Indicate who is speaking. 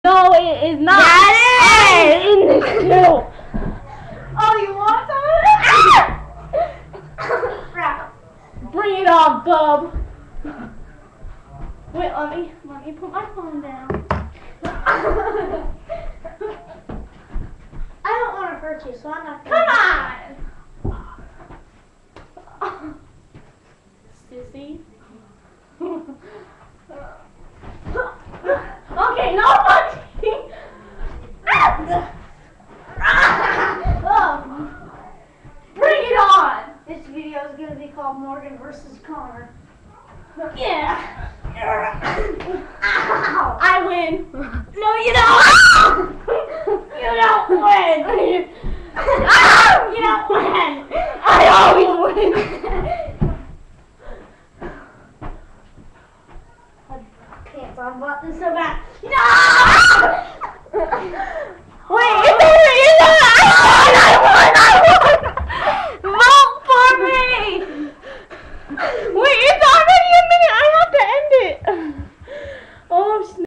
Speaker 1: No, it is not.
Speaker 2: Yeah, it is.
Speaker 1: In the shoe.
Speaker 2: Oh, you want some of it?
Speaker 1: Bring it on, bub. Wait, let me put my phone down.
Speaker 2: I don't want to hurt you, so I'm not gonna.
Speaker 1: Come on. Sissy. Okay, no punching. Bring it on.
Speaker 2: This video is going to be called Morgan versus Connor.
Speaker 1: Yeah.
Speaker 2: Ow.
Speaker 1: I win. No, you don't. You don't win. You don't win. I always win.
Speaker 2: I can't talk about this so bad.
Speaker 1: No!